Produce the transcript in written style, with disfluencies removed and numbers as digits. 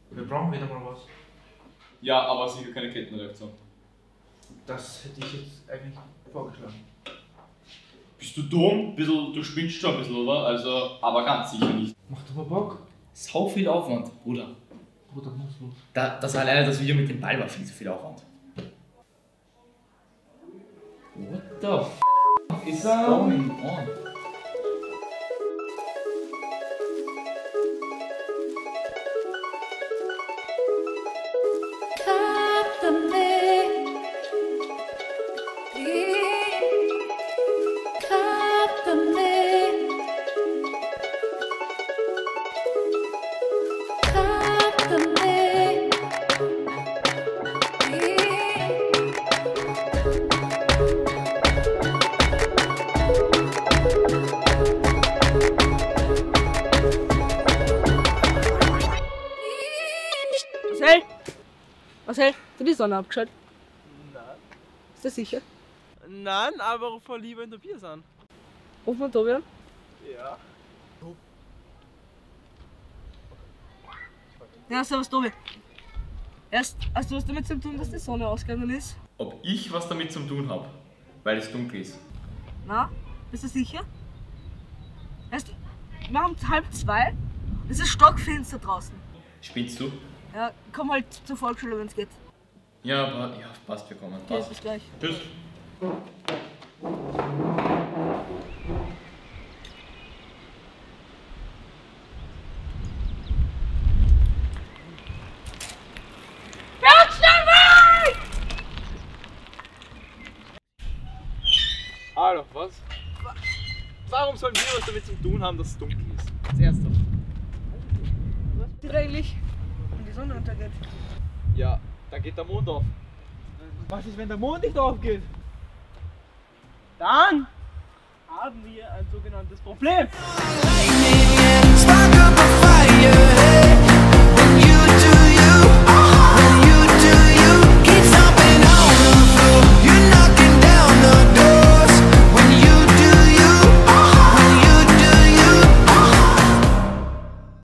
Wir brauchen wieder mal was. Ja, aber sicher keine Kettenreaktion. Das hätte ich jetzt eigentlich vorgeschlagen. Bist du dumm? Du spinnst schon ein bisschen, oder? Also, aber ganz sicher nicht. Macht aber Bock. Sau viel Aufwand, Bruder. Bruder, muss los. Das alleine das Video mit dem Ball war viel zu viel Aufwand. What the f is going on? Marcel, du die Sonne abgeschaltet? Nein. Ist das sicher? Nein, aber voll lieber in der Bier sind. Ruf mal Tobi an. Ja. Ja, servus Tobi. Hast du was damit zu tun, dass die Sonne ausgegangen ist? Ob ich was damit zu tun habe? Weil es dunkel ist. Na, bist du sicher? Wir haben 1:30. Es ist stockfinster draußen. Spinnst du? Ja, komm halt zur Volksschule, wenn es geht. Ja, aber ja, passt, wir kommen. Okay, Passt. bis gleich. Tschüss. Hallo, was? Warum sollen wir was damit zu tun haben, dass es dunkel ist? Jetzt ernsthaft. Was passiert eigentlich, wenn die Sonne untergeht? Ja, dann geht der Mond auf. Was ist, wenn der Mond nicht aufgeht? Dann haben wir ein sogenanntes Problem. Spark up a fire.